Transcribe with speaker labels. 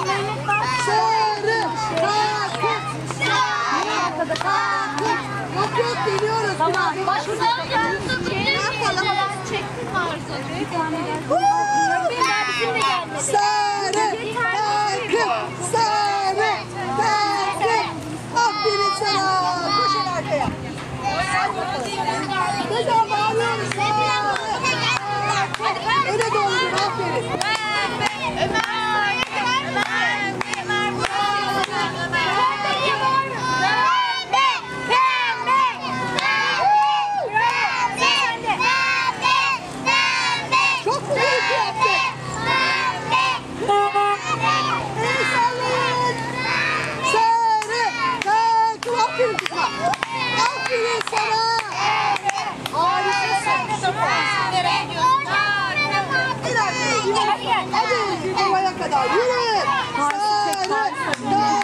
Speaker 1: Sarı. Takip. Yok geliyoruz.
Speaker 2: Tamam. Başından yardım çektin mi Arzu? Bizim de gelmedi.
Speaker 1: Sarı. Takip. Sarı. Takip. Aferin sana. Koşun arkaya. Hadi bağırıyoruz. Öne doğru. Aferin. Aferin sana. Harikasın. Hadi babaya kadar yürü. Sarı.